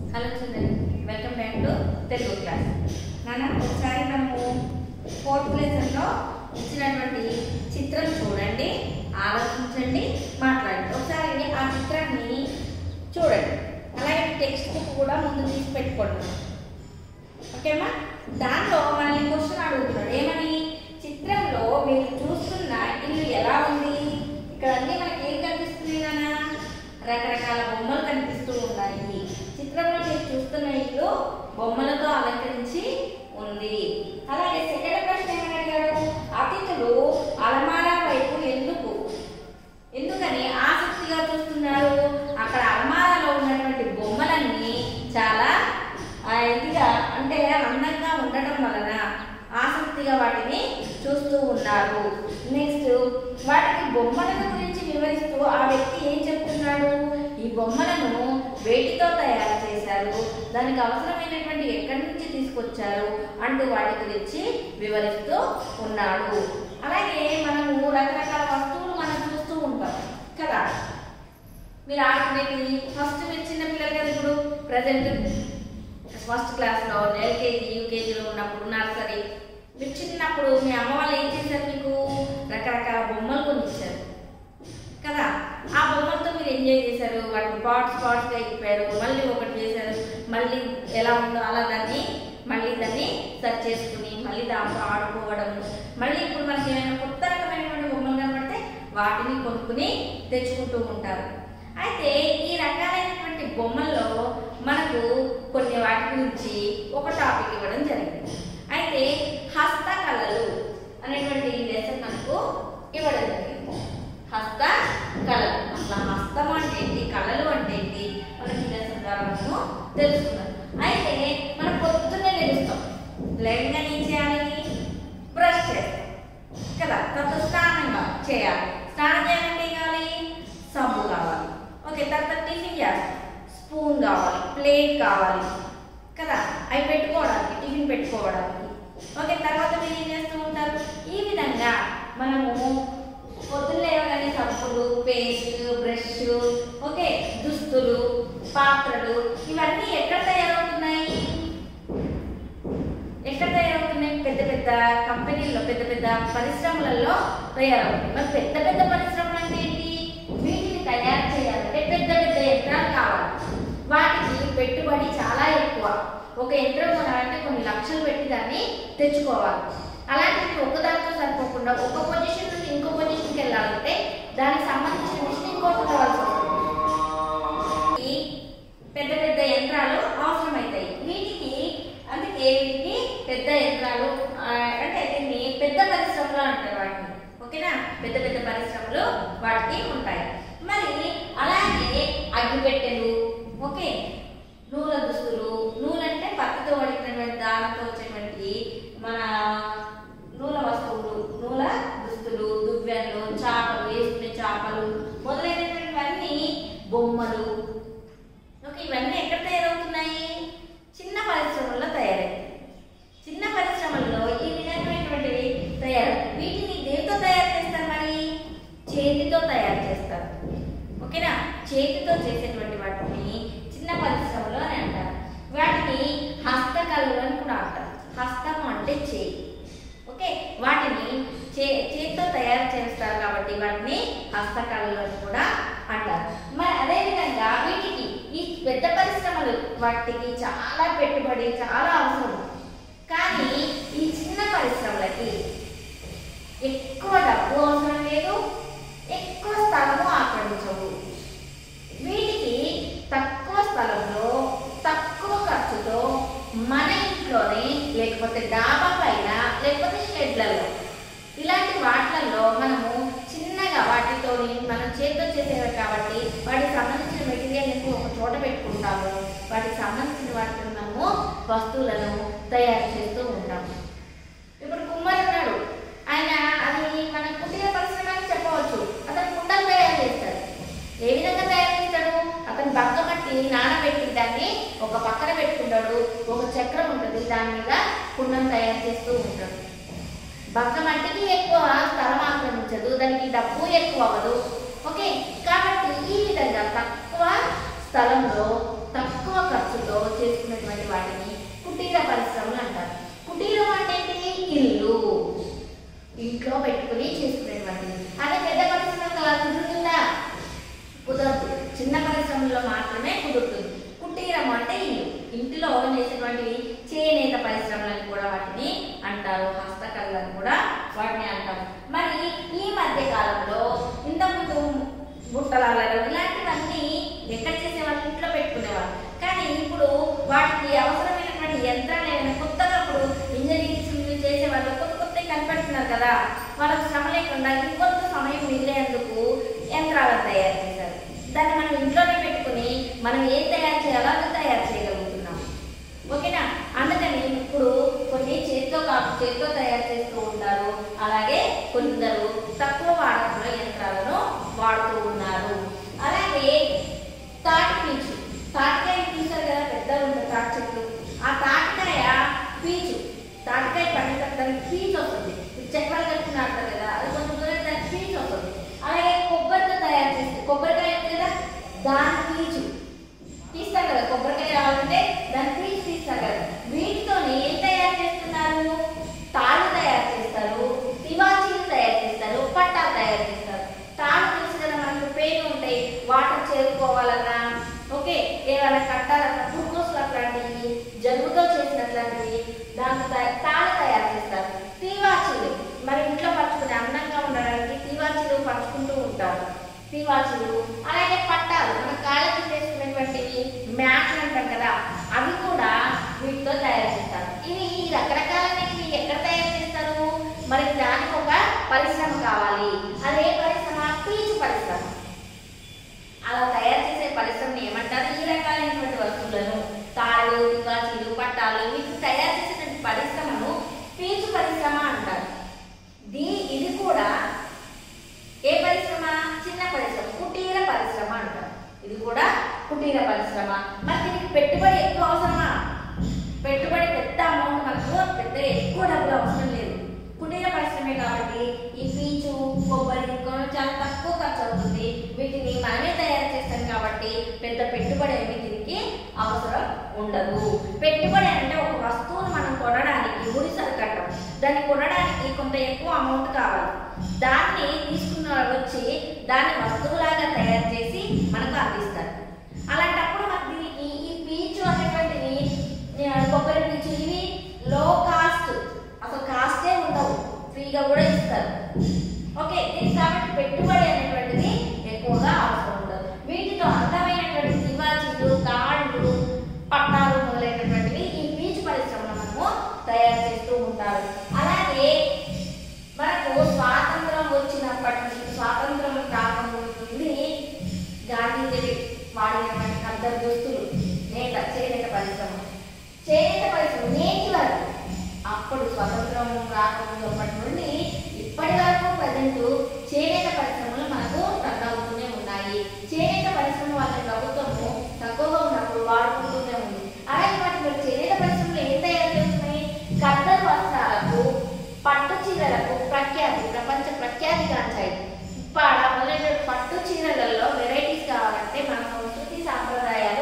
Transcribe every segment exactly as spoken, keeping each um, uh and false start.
Hello children, welcome back to Telugu class. నాన్న ఒకసారి మనము ఫోర్త్ లెసన్లో ఇచ్చినటువంటి చిత్రం చూడండి, ఆలోచించండి, మాట్లాడండి. ఒకసారి ఆ చిత్రాన్ని చూడండి. అలాగే టెక్స్ట్ బుక్ కూడా ముందు తీసి పెట్టుకోండి. ఓకేమా? దానిలో మనల్ని క్వశ్చన్ అడుగుతున్నాడు. ఏమని? చిత్రంలో మీరు చూస్తున్న ఇల్లు ఎలా ఉంది? ఇక్కడ అన్నీ మనకి ఏం కనిపిస్తుంది నాన్న? రకరకాల బొమ్మలు కనిపిస్తూ ఉన్నాయి. చిత్రంలో మీరు చూస్తున్న ఇల్లు బొమ్మలతో అలంకరించి ఉంది. అలాగే సెకండ్ ప్రశ్న ఏమని అడిగాడు? అతిథులు అలమారా వైపు ఎందుకు ఎందుకని ఆసక్తిగా చూస్తున్నారు? అక్కడ అలమారాలో ఉన్నటువంటి బొమ్మలన్నీ చాలా ఇదిగా అంటే అందంగా ఉండటం వలన ఆసక్తిగా వాటిని చూస్తూ ఉన్నారు. నెక్స్ట్, వాటికి బొమ్మలను గురించి వివరిస్తూ ఆ వ్యక్తి ఏం చెప్తున్నాడు? ఈ బొమ్మలను వేటితో తయారు చేశారు, దానికి అవసరమైనటువంటి ఎక్కడి నుంచి తీసుకొచ్చారు అంటూ వాటి గురించి వివరిస్తూ ఉన్నాడు. అలాగే మనము రకరకాల వస్తువులు మనం చూస్తూ ఉంటాం కదా. మీరు ఆడుకునేది ఫస్ట్ మీరు చిన్న పిల్లలు కదా, ఇప్పుడు ప్రజెంట్ ఫస్ట్ క్లాస్లో ఎల్కేజీ యూకేజీలో ఉన్నప్పుడు నర్సరీ మీరు చిన్నప్పుడు మీ అమ్మ వాళ్ళు ఏం చేశారు? మీకు రకరకాల బొమ్మలు కొనిచ్చారు కదా. ఆ బొమ్మలతో మీరు ఎంజాయ్ చేశారు, వాటిని పార్ట్స్ పార్ట్స్గా ఇప్పారు, మళ్ళీ ఒకటి చేశారు, మళ్ళీ ఎలా ఉందో అలా దాన్ని మళ్ళీ దాన్ని సెర్చ్ చేసుకుని మళ్ళీ దాంతో ఆడుకోవడం. మళ్ళీ ఇప్పుడు మనకి ఏమైనా కొత్త రకమైనటువంటి బొమ్మలు కనబడితే వాటిని కొనుక్కుని తెచ్చుకుంటూ ఉంటారు. అయితే ఈ రకాలైనటువంటి బొమ్మల్లో మనకు కొన్ని వాటి గురించి ఒక టాపిక్ ఇవ్వడం జరిగింది. అయితే హస్తకళలు అనేటువంటి లెసన్ మనకు ఇవ్వడం జరిగింది. హస్త కళలు, అసలు హస్తం అంటే ఏంటి, కళలు అంటే ఏంటి మనకి లెసన్ ద్వారా మనము తెలుసుకున్నాం. అయితే మనం పొద్దున్నే లేస్తాం, లేవగానే ఏం చేయాలి? బ్రష్ చేస్తాం కదా. తర్వాత స్నానంగా చేయాలి. స్నానం చేయాలంటే ఏం కావాలి? సబ్బు కావాలి. ఓకే, తర్వాత టిఫిన్ చేస్తాం, స్పూన్ కావాలి, ప్లేట్ కావాలి కదా, అవి పెట్టుకోవడానికి, టిఫిన్ పెట్టుకోవడానికి. ఓకే, తర్వాత మీరు ఏం చేస్తూ ఉంటారు? ఈ విధంగా మనము పొద్దున్న లేవగానే సబ్బులు, పేస్ట్, బ్రష్, ఓకే, దుస్తులు, పాత్రలు ఇవన్నీ ఎక్కడ తయారవుతున్నాయి? ఎక్కడ తయారవుతున్నాయి? పెద్ద పెద్ద కంపెనీల్లో, పెద్ద పెద్ద పరిశ్రమలలో తయారవుతున్నాయి. మరి పెద్ద పెద్ద పరిశ్రమలు అంటే ఏంటి? వీటిని తయారు చేయాలంటే పెద్ద పెద్ద యంత్రాలు కావాలి. వాటికి పెట్టుబడి చాలా ఎక్కువ. ఒక యంత్రం కొనాలంటే కొన్ని లక్షలు పెట్టి దాన్ని తెచ్చుకోవాలి. అలాంటివి ఒకదానితో సరిపోకుండా ఒక పొజిషన్ నుండి ఇంకో పొజిషన్కి వెళ్ళాలంటే దానికి సంబంధించిన మిషన్ ఇంకోటి కావాల్సి వస్తుంది. ఈ పెద్ద పెద్ద యంత్రాలు అవసరమవుతాయి. వీటికి అందుకే వీటికి పెద్ద యంత్రాలు అంటే దీన్ని పెద్ద పరిశ్రమలు అంటారు వాటిని. ఓకేనా? పెద్ద పెద్ద పరిశ్రమలు వాటికి ఉంటాయి. మరి అలాగే అగ్గిపెట్టెలు, ఓకే, నూల దుస్తులు, నూలంటే పత్తితో వడికినటువంటి దానితో వచ్చేటువంటి మన నూల వస్తువులు, నూల దుస్తులు, దువ్వెనలు, చాపలు, వేసుకునే చాపలు మొదలైనటువంటివన్నీ బొమ్మలు. ఓకే, ఇవన్నీ ఎక్కడ తయారవుతున్నాయి? చిన్న పరిశ్రమల్లో తయారవుతాయి. చిన్న పరిశ్రమల్లో ఈ విధమైనటువంటివి తయారు. వీటిని దేనితో తయారు చేస్తారు? మరి చేతితో తయారు చేస్తారు. ఓకేనా? చేతితో చేసేటువంటి వాటిని చిన్న పరిశ్రమలో అని అంటారు. వాటిని హస్తకళలు అని కూడా అంటారు. హస్తము అంటే చేయి. ఓకే, వాటిని చే చేతితో తయారు చేస్తారు కాబట్టి వాటిని హస్తకళలు అని కూడా అంటారు. మరి అదేవిధంగా వీటికి ఈ పెద్ద పరిశ్రమలు వాటికి చాలా పెట్టుబడి చాలా అవసరం. కానీ ఈ చిన్న పరిశ్రమలకి ఎక్కువ డబ్బు అవసరం లేదు, ఎక్కువ స్థలము ఆక్రమించవు. వీటికి తక్కువ స్థలంలో తక్కువ ఖర్చుతో మన ఇంట్లోనే లేకపోతే డాబా పైన లేకపోతే షెడ్లలో ఇలాంటి వాటిలలో మనము చిన్నగా వాటితో మనం చేతితో చేసేవి కాబట్టి వాటికి సంబంధించిన మెటీరియల్ని ఒక చోట పెట్టుకుంటాము. వాటికి సంబంధించిన వాటిని మనము వస్తువులను తయారు చేస్తూ ఉంటాము. ఇప్పుడు కుమ్మరి ఉన్నాడు, ఆయన అది మన కుటీర పరిశ్రమ అని చెప్పవచ్చు. అతను కుండలు తయారు చేస్తాడు. ఏ విధంగా తయారు చేస్తాడు? అతను బంకమట్టి నానబెట్టి దాన్ని ఒక పక్కన పెట్టుకుంటాడు. ఒక చక్రం ఉంటుంది, దాని మీద కుండను తయారు చేస్తూ ఉంటాడు. బంకమట్టికి ఎక్కువ స్థలం ఆక్రమించదు, దానికి డబ్బు ఎక్కువ అవ్వదు. ఓకే, కాబట్టి ఈ విధంగా తక్కువ స్థలంలో తక్కువ ఖర్చుతో కదా, వాళ్ళకి శ్రమ లేకుండా ఇంకొంత సమయం మిగిలేందుకు యంత్రాలను తయారు చేశారు. దాన్ని మనం ఇంట్లోనే పెట్టుకుని మనం ఏం తయారు చేయాలో అది తయారు చేయగలుగుతున్నాం. ఓకేనా? అందుకని ఇప్పుడు కొన్ని చేతితో కాపు చేతితో తయారు చేస్తూ ఉంటారు. అలాగే కొందరు తక్కువ వాడకంలో యంత్రాలను వాడుతూ ఉన్నారు. అలాగే తాటి పీచు, తాటికాయ చూసారు కదా, పెద్దగా ఉంటుంది తాటి చెట్టు. ఆ తాటికాయ పీచు, తాటికాయ పండిన దానికి పీచు వస్తుంది. చక్రాలు కట్టుకున్నారు కదా, అది కొంచెం దూరం దానికి పీచు వస్తుంది. అలాగే కొబ్బరితో తయారు చేస్తుంది, కొబ్బరికాయ ఉంది కదా, దాని పీచు తీస్తారు కదా, కొబ్బరికాయ రావాలంటే దాని పీచు తీస్తారు కదా. వీటితో ఏం తయారు చేస్తున్నారు? తాళ్ళు తయారు చేస్తారు, తివాచీలు తయారు చేస్తారు, పట్టాలు తయారు చేస్తారు. తాళ్ళు తెలుసు కదా మనకు, పేరు ఉంటాయి, వాటర్ చేరుకోవాలన్నా, ఓకే, ఏమైనా కట్టాలన్నా, పురుకోసులు అట్లాంటివి, జరుగుతో చేసినట్లాంటివి దాంతో తాళ్ళు తయారు చేస్తారు. తివాచీలు మరి ఇంట్లో పరుచుకుని అందంగా ఉండడానికి తివాచీలు పరుచుకుంటూ ఉంటారు, తివాచీలు. అలాగే పట్టాలు మన కాళ్ళకి చేసుకునేటువంటివి మ్యాట్లు అంటాం కదా, అవి కూడా వీటితో తయారు చేస్తారు. ఇవి ఈ రకరకాలైనవి ఎక్కడ తయారు చేస్తారు? మరి దానికి ఒక పరిశ్రమ కావాలి. అదే పరిశ్రమ పీచు పరిశ్రమ. అలా తయారు చేసే పరిశ్రమని ఏమంటారు? ఈ రకాలైనటువంటి వస్తువులను తాళ్ళు, తివాచీలు, పట్టాలు వీటిని తయారు చేసేటువంటి పరిశ్రమను పీచు పరిశ్రమ అంటారు. దీ ఇది కూడా ఏ పరిశ్రమ? చిన్న పరిశ్రమ, కుటీర పరిశ్రమ అంటారు. ఇది కూడా కుటీర పరిశ్రమ. మరి దీనికి పెట్టుబడి ఎక్కువ అవసరమా? పెట్టుబడి పెద్ద అమౌంట్, మనకు పెద్ద ఎక్కువ డబ్బులు అవసరం లేదు. కుటీర పరిశ్రమే కాబట్టి ఈ పీచు, కొబ్బరి చాలా తక్కువ ఖర్చు అవుతుంది. వీటిని మనమే తయారు చేస్తాం కాబట్టి పెద్ద పెట్టుబడి ఏమి దీనికి అవసరం ఉండదు. పెట్టుబడి అంటే ఒక వస్తువును మనం కొనడానికి ముడి సరుకట్టం, దాన్ని కొనడానికి కొంత ఎక్కువ అమౌంట్ కావాలి. దాన్ని తీసుకున్న వచ్చి దాన్ని వస్తువులాగా తయారు చేసి మనకు అందిస్తారు. అలాంటప్పుడు మనకి ఈ ఈ పీచు అనేటువంటివి, కొబ్బరి పీచు, ఇవి లో కాస్ట్, అసలు కాస్టే ఉండవు, ఫ్రీగా కూడా ఇస్తారు. ఓకే, దీనికి కాబట్టి పెట్టుబడి అనేటువంటిది ఎక్కువగా అవసరం ఉండదు. వీటితో అందమైనటువంటి తివాచీలు, తాళ్ళు, పట్టాలు మొదలైనటువంటివి ఈ పీచు పరిశ్రమలో మనము తయారు చేస్తూ ఉంటారు. అలాగే మనకు స్వాతంత్రం వచ్చినప్పటి నుంచి, స్వాతంత్రం రాకముందు గాంధీజీ వాడినటువంటి ఖద్దరు దుస్తులు, నేత చేనేత పరిశ్రమ, చేనేత పరిశ్రమ నేటి వరకు, అప్పుడు స్వతంత్రం రాకముందు అప్పటి నుండి ఇప్పటి వరకు ప్రజెంట్ చేనేత పరిశ్రమలు మనకు రన్ అవుతూనే ఉన్నాయి. చేనేత పరిశ్రమ వాళ్ళ ప్రభుత్వము తక్కువగా ఉన్నప్పుడు వాడుకుంటూనే ఉంది. అలాగే వాటి చేనేత పరిశ్రమలు ఏం తయారు చేస్తున్నాయి? ఖద్దరు వస్త్రాలకు, పట్టు చీరలకు ప్రఖ్యాతి, ప్రపంచ ప్రఖ్యాతి గాంచాయి. పాడ మొదలైన పట్టు చీరలలో వెరైటీస్ కావాలంటే మన సంస్కృతి సాంప్రదాయాలు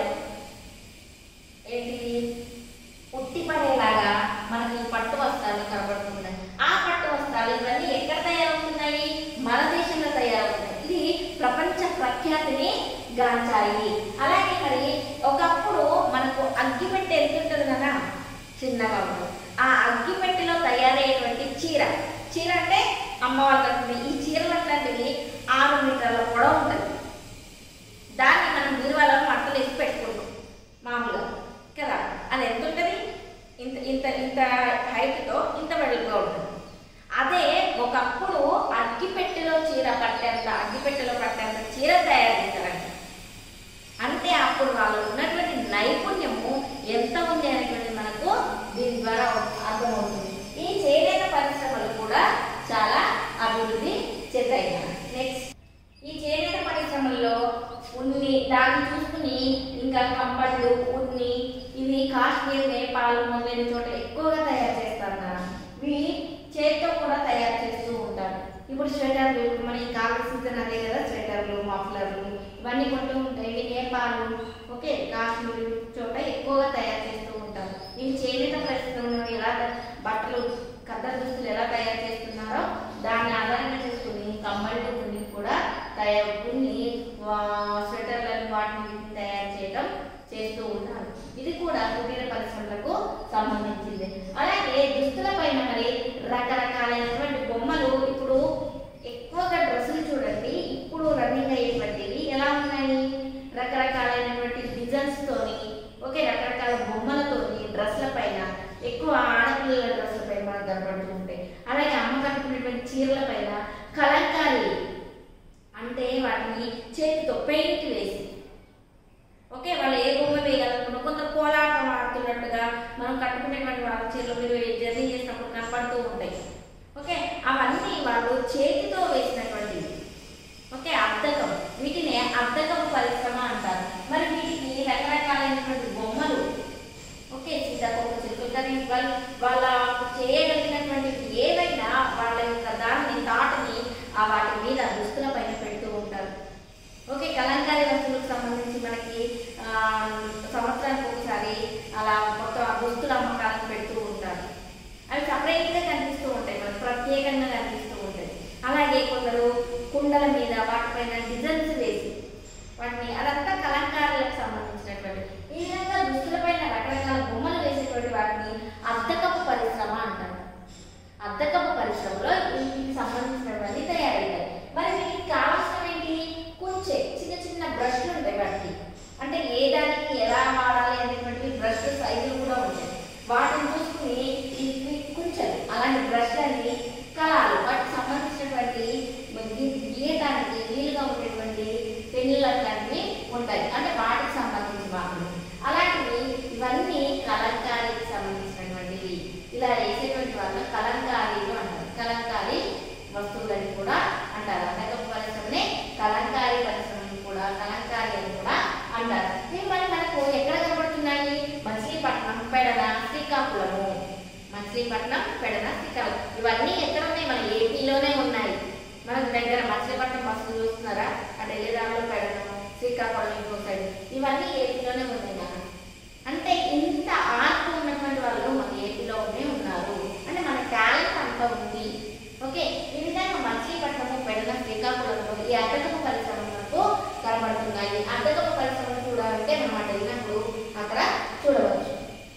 ఏంటి ఉట్టిపడేలాగా మనకి పట్టు వస్త్రాలు కనబడుతున్నాయి. ఆ పట్టు వస్త్రాలు ఇవన్నీ ఎక్కడ తయారవుతున్నాయి? మన దేశంలో తయారవుతున్నాయి. ఇది ప్రపంచ ప్రఖ్యాతిని గాంచాయి. అలాగే మరి ఒకప్పుడు మనకు అగ్గిపెట్టె ఎంత ఉంటుంది కదా, చిన్నగా ఉంటుంది. ఆ అగ్గిపెట్టెలో తయారయ్యేటువంటి చీర, చీర అంటే అమ్మవాళ్ళు కట్టుకునే ఈ చీరలు అట్లాంటివి ఆరు మీటర్ల పొడవు ఉంటుంది. దాన్ని మనం బీరువాలో మట్టలు వేసి పెట్టుకుంటాం మామూలుగా కదా. అది ఎంత ఉంటుంది? ఇంత ఇంత ఇంత హైట్తో ఇంత వెడల్పుగా ఉంటుంది. అదే ఒకప్పుడు అగ్గిపెట్టెలో చీర పట్టేంత, అగ్గిపెట్టెలో పట్టేంత చీర తయారు చేశారంట. అంటే అప్పుడు వాళ్ళు ఉన్నటువంటి నైపుణ్యము ఎంత ఉంది అనేటువంటి మనకు దీని ద్వారా అర్థమవుతుంది. ఈ చేనేత పరిశ్రమలు కూడా చాలా అభివృద్ధి చెందాయి. నెక్స్ట్, ఈ చేనేత పరిశ్రమల్లో ఉన్ని, దాన్ని చూసుకుని ఇంకా కంబళ్ళు, ఉన్ని, ఇవి కాశ్మీర్, నేపాల్ మొదలైన చోట ఎక్కువగా తయారు చేస్తారు కదా. ఇవి చేతితో కూడా తయారు చేస్తూ ఉంటారు. ఇప్పుడు స్వెటర్లు, మన ఈ కాలం సీజన్ అదే కదా, స్వెటర్లు, మఫ్లర్లు ఇవన్నీ కొంటూ ఉంటాయి. ఇవి నేపాల్, ఓకే, కాశ్మీర్ చోట ఎక్కువగా తయారు చేస్తూ ఉంటారు. ఇవి చేనేత పరిశ్రమలో ఎలా బట్టలు, ఖద్దరు దుస్తులు ఎలా తయారు చేస్తున్నారో దాన్ని ఆధారంగా చేసుకుని కమ్మళ్ళు, ఉన్ని కూడా తయారు, ఉన్ని స్వెటర్లను వాటిని తయారు చేయడం చేస్తూ ఉంటారు. ఇది కూడా కుటీర పరిశ్రమలకు సంబంధించింది. అలాగే దుస్తుల పైన మరి రకరకాలైనటువంటి బొమ్మలు, ఇప్పుడు ఎక్కువగా డ్రెస్సులు చూడండి, ఇప్పుడు రన్నింగ్ అయ్యేటువంటివి ఎలా ఉన్నాయి? రకరకాలైనటువంటి డిజైన్స్ తోని, ఓకే, రకరకాల బొమ్మలతోని డ్రెస్సుల పైన, ఎక్కువ ఆడపిల్లల డ్రెస్సుల పైన మనకు కనబడుతూ ఉంటాయి. అలాగే అమ్మ కట్టుకునే ఉన్నట్టుగా మనం కట్టుకునేటువంటి వాళ్ళ చీరలు మీరు జర్నీ చేసినప్పుడు కనపడుతూ ఉంటాయి. ఓకే, అవన్నీ వాళ్ళు చేతితో వేసినటువంటివి. ఓకే, అద్దకం, వీటిని అద్దకపు పరిశ్రమ అంటారు. మరి వీటికి రకరకాలైనటువంటి బొమ్మలు, ఓకే, సీతాకోక చిలుకలు కానీ వాళ్ళు వాళ్ళ చేయగలిగినటువంటి ఏవైనా వాళ్ళ యొక్క దాన్ని తాటుని ఆ వాటి మీద దుస్తుల పైన పెడుతూ ఉంటారు. ఓకే, కలంకారీ వస్తువులకు సంబంధించి మనకి సంవత్సరానికి ఒకసారి అలా మొత్తం ఆ దుస్తుల అమ్మకాలకు పెడుతూ ఉంటారు. అవి సపరేట్గా కనిపిస్తూ ఉంటాయి, మనకు ప్రత్యేకంగా కనిపిస్తూ ఉంటాయి. అలాగే కొందరు కుండల మీద వాటిపైన డిజైన్స్ వేసి వాటిని అదంతా కలంకారులకు సంబంధించినటువంటి ఈ విధంగా దుస్తుల పైన రకరకాల బొమ్మలు వేసేటువంటి వాటిని అద్దకపు పరిశ్రమ అంటారు. అద్దకపు పరిశ్రమలో వీటికి సంబంధించినటువంటి తయారవుతాయి. మరి వీటికి కావాల్సిన ఏంటి? కుంచె, చిన్న చిన్న బ్రష్లు ఉంటాయి వాటికి, అంటే ఏ దానికి ఎలా వాడాలి అనేటువంటి బ్రష్ సైజులు కూడా ఉంటాయి. వాటిని చూసుకుని ఈ కుంచెలు అలాంటి బ్రష్లని కళాలు వాటికి సంబంధించినటువంటి గీయటానికి వీలుగా ఉండేటువంటి పెన్నులు అట్లాంటివి ఉంటాయి, అంటే వాటికి సంబంధించిన వాటిని. అలాంటివి ఇవన్నీ కలంకారీకి సంబంధించినటువంటివి. ఇలా వేసేటువంటి వాళ్ళు కలంకారీలు అంటారు. కలంకారీ వస్తువులని కూడా అంటారు. అద్దకపు పరిశ్రమనే కలంకారీ పరిశ్రమని కూడా కలంకారీ అని కూడా అంటారు. ఇవి మరి మనకు ఎక్కడ కనబడుతున్నాయి? మచిలీపట్నం, పెడన, శ్రీకాకుళము. మచిలీపట్నం, పెడన, శ్రీకాకుళం ఇవన్నీ ఎక్కడ ఉన్నాయి? మన ఏపీలోనే ఉన్నాయి. మనకు దగ్గర మచిలీపట్నం బస్సులు చూస్తున్నారా? ఆ ఢిల్లీ దానిలో పెడను, శ్రీకాకుళం ఇంకో సైడ్, ఇవన్నీ ఏపీలోనే ఉన్నాయి కదా. అంటే ఇంత ఆర్ట్ ఉన్నటువంటి వాళ్ళు మన ఏపీలోనే ఉన్నారు, అంటే మన టాలెంట్ అంతా ఉంది. ఓకే, ఈ విధంగా మచిలీపట్నము, పెడన, శ్రీకాకుళంలో ఈ అద్దకపు పరిశ్రమలకు కనబడుతున్నాయి. అద్దకపు పరిశ్రమను చూడాలంటే మనం అటు వెళ్ళినప్పుడు అక్కడ చూడవచ్చు.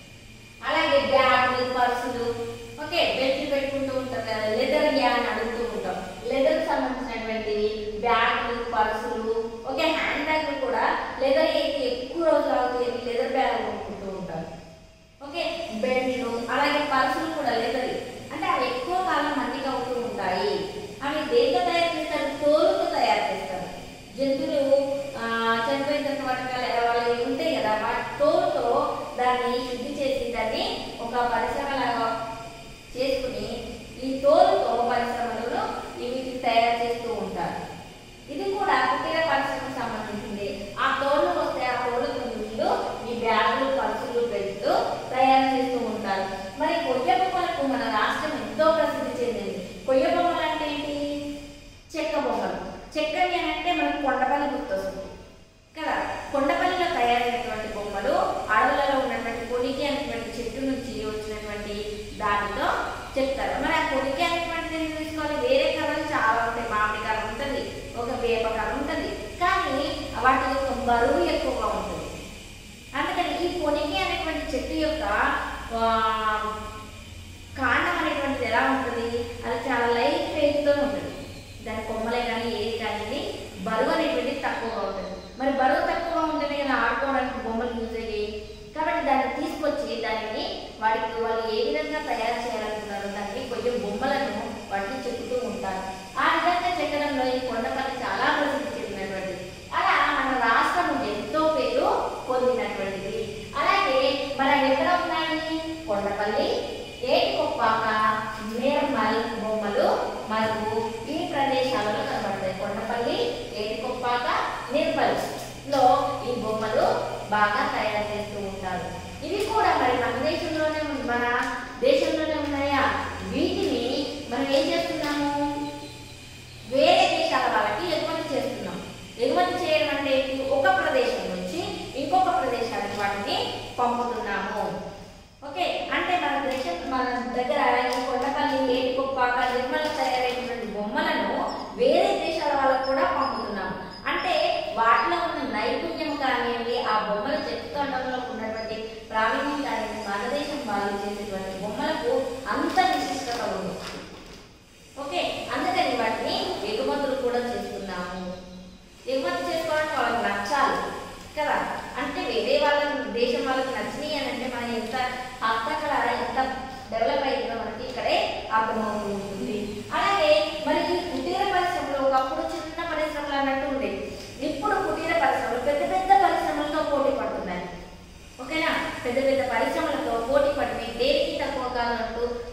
అలాగే బ్యాగులు, పర్సులు, ఓకే, బెల్ట్ పెట్టుకుంటూ ఉంటారు కదా, లెదర్ యా అని అడుగుతూ ఉంటాం. లెదర్ సంబంధించినటువంటివి బ్యాగులు, పర్సులు, ఓకే, హ్యాండ్ బ్యాగులు కూడా లెదర్ అయితే ఎక్కువ రోజులు అవుతాయి, లెదర్ బ్యాగులు కొనుక్కుంటూ ఉంటారు. ఓకే, బెల్ట్లు, అలాగే పర్సులు కూడా లెదర్, అంటే అవి ఎక్కువ కాలం మన్నిక అవుతూ ఉంటాయి. అవి దేంతో తయారు చేస్తారు? తోలుతో తయారు చేస్తారు. జంతువులు చనిపోయిన తర్వాత వాళ్ళు ఉంటాయి కదా, వాటి తోలుతో దాన్ని శుద్ధి చేసి దాన్ని ఒక పరిశ్రమలాగా చేసుకుని ఈ తోలుతో పరిశ్రమలలో వీటిని తయారు చేస్తూ ఉంటారు. ఇది కూడా కుటీర పరిశ్రమకు సంబంధించింది. ఆ తోలు వస్తే ఆ తోలుతో ముందు ఈ బ్యాగులు, పర్సులు, బెల్ట్లు తయారు చేస్తూ ఉంటారు. మరి కొయ్య బొమ్మలకు మన రాష్ట్రం ఎంతో ప్రసిద్ధి చెందింది. కొయ్య బొమ్మలు అంటే ఏంటి? చెక్క బొమ్మలు. చెక్కని అంటే మనకు కొండపల్లి గుర్తొస్తుంది కదా. కొండపల్లిలో తయారైనటువంటి బొమ్మలు అడవులలో ఉన్నటువంటి కొనికి అనేటువంటి చెట్టు నుంచి వచ్చినటువంటి దానితో చెప్తారు. మరి ఆ కొనికి అనేటువంటిది ఏం తీసుకోవాలి? వేరే కర్రలు చాలా ఉంటాయి. మామిడి కర్ర ఉంటుంది, ఒక వేప కర్ర ఉంటుంది, కానీ వాటి యొక్క బరువు ఎక్కువగా ఉంటుంది. అందుకని ఈ కొనికి అనేటువంటి చెట్టు యొక్క కాండం అనేటువంటిది ఎలా ఉంటుంది? అది చాలా లైట్ వెయిట్తో ఉంటుంది. దాని కొమ్మలే కానీ ఏది కానీ బరువు అనేటువంటిది తక్కువగా ఉంటుంది. మరి బరువు తక్కువగా ఉంటుంది కదా ఆడుకోవడానికి బొమ్మలు యూజ్ అయ్యాయి కాబట్టి దాన్ని తీసుకొచ్చి దానిని వాటికి వాళ్ళు ఏ విధంగా తయారు చేయాలనుకున్నారో దాన్ని కొంచెం బొమ్మలను వాటిని చెక్కుతూ ఉంటారు. ఆ విధంగా చెక్కడంలో ఈ కొండపల్లి చాలా ప్రసిద్ధి చెందినటువంటిది. అలా మన రాష్ట్రం ఎంతో పేరు పొందినటువంటిది. అలాగే మన ఎక్కడ ఉన్నాయి? కొండపల్లి, ఏటికొప్పాక, నిర్మల్ బొమ్మలు మరియు ఈ ప్రదేశాలలో కనబడతాయి. కొండపల్లి, ఏటికొప్పాక, నిర్మల్ లో ఈ బొమ్మలు బాగా తయారు చేస్తూ ఉంటారు. ఇవి కూడా మరి మన దేశంలోనే మన దేశంలోనే ఉన్నాయా? వీటిని మనం ఏం చేస్తున్నాము? వేరే దేశాల వాళ్ళకి ఎగుమతి చేస్తున్నాం. ఎగుమతి చేయడం అంటే ఒక ప్రదేశం నుంచి ఇంకొక ప్రదేశానికి వాటిని పంపుతున్నాము. ఓకే, అంటే మన దేశం మన దగ్గర ఈ కొండపల్లి, ఏటికొప్పాక, నిర్మల్ తయారైనటువంటి బొమ్మలను వేరే దేశాల వాళ్ళకు కూడా పంపుతున్నాము. అంటే వాటిలో ఉన్న నైపుణ్యం కానివ్వండి, ఆ బొమ్మల చెక్కుతండంలో ఉన్నటువంటి ప్రావీణ్యం కానివ్వండి, మన దేశం వాళ్ళు చేసేటువంటి బొమ్మలకు అంత విశిష్టత ఉంది. ఓకే, అందుకని వాటిని ఎగుమతులు కూడా చేస్తున్నాము. ఎగుమతి చేసుకోవడానికి వాళ్ళకి నచ్చాలి కదా, అంటే వేరే వాళ్ళ దేశం వాళ్ళకి నచ్చినాయి అని అంటే మనం ఎంత హస్తకళ ఎంత డెవలప్ అయిందో మనకి ఇక్కడే అర్థమవుతూ ఉంటుంది. అలాగే మరి ఈ కుటీర పరిశ్రమలో ఒకప్పుడు చిన్న పరిశ్రమలు అన్నట్టు ఉండేది. ఇప్పుడు కుటీర పరిశ్రమలు పెద్ద పెద్ద పరిశ్రమలతో పోటీ పడుతున్నాయి. ఓకేనా, పెద్ద పెద్ద పరిశ్రమలు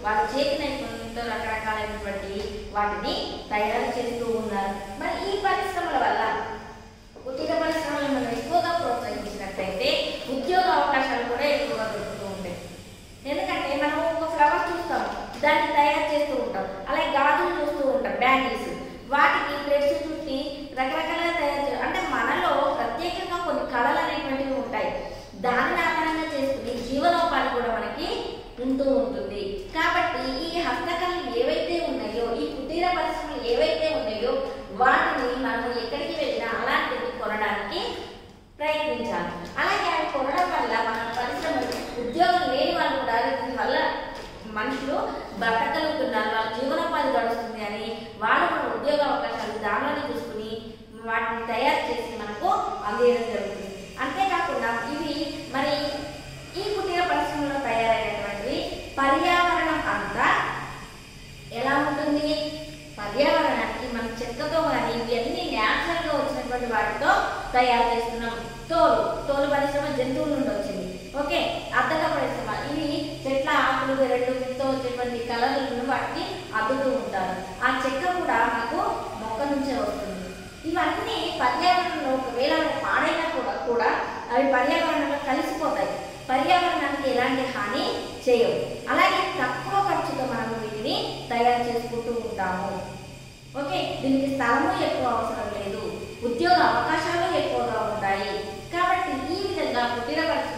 వాళ్ళ చేతి నైపుణ్యంతో రకరకాలైనటువంటి వాటిని తయారు చేస్తూ ఉన్నారు. మరి ఈ పరిశ్రమల వల్ల కుటీర పరిశ్రమలను మనం ఎక్కువగా ప్రోత్సహించినట్లయితే ఉద్యోగ అవకాశాలు కూడా ఎక్కువగా దొరుకుతూ ఉంటాయి. ఎందుకంటే మనం ఒక ఫ్లవర్ చూస్తాం, దాన్ని తయారు చేస్తూ ఉంటాం, అలాగే గాజులు చూస్తూ ఉంటాం, బ్యాంగిల్స్, వాటికి థ్రెడ్స్ చుట్టి రకరకాలుగా తయారు చేయాలి. అంటే మనలో ప్రత్యేకంగా కొన్ని కళలు అనేటువంటివి ఉంటాయి, దానిని ఆధారంగా చేసుకుని జీవనోపాధి కూడా మనకి ఉంటూ ఉంటుంది. కాబట్టి ఈ హస్తకళలు ఏవైతే ఉన్నాయో, ఈ కుటీర పరిశ్రమలు ఏవైతే ఉన్నాయో వాటిని మనం ఎక్కడికి వెళ్ళినా అలాంటివి కొనడానికి ప్రయత్నించాలి. అలాగే అవి కొనడం వల్ల మన పరిశ్రమలు ఉద్యోగం లేని వాళ్ళు కూడా దీనివల్ల మనుషులు బ్రతకగలుగుతున్నారు, వాళ్ళ జీవనోపాధి గడుస్తుంది అని వాళ్ళు మన ఉద్యోగ అవకాశాలు దానిలోనే చూసుకుని వాటిని తయారు చేసి మనకు అందించడం జరుగుతుంది. అంతేకాకుండా ఇవి మరి ఈ కుటీర పరిశ్రమలో తయారైనటువంటి పర్యావరణం అంతా ఎలా ఉంటుంది? పర్యావరణానికి మన చెక్కతో కానీ ఇవన్నీ న్యాచురల్గా వచ్చినటువంటి వాటితో తయారు చేస్తున్నాం. తోలు తోలు పరిశ్రమ జంతువుల నుండి వచ్చింది. ఓకే, అద్దక పరిశ్రమ ఇవి చెట్ల ఆకులు బెరడుతో వచ్చేటువంటి కలర్లను వాటికి అద్దుతూ ఉంటారు. ఆ చెక్క కూడా మనకు మొక్క నుంచే వస్తుంది. ఇవన్నీ పర్యావరణంలో ఒకవేళ పాడైనా కూడా కూడా అవి పర్యావరణంలో కలిసిపోతాయి, పర్యావరణానికి ఎలాంటి హాని చేయవు. అలాగే తక్కువ ఖర్చుతో మనం వీటిని తయారు చేసుకుంటూ ఉంటాము. ఓకే, దీనికి స్థలము ఎక్కువ అవసరం లేదు, ఉద్యోగ అవకాశాలు ఎక్కువగా ఉంటాయి. కాబట్టి ఈ విధంగా కుటీర పరిశ్రమ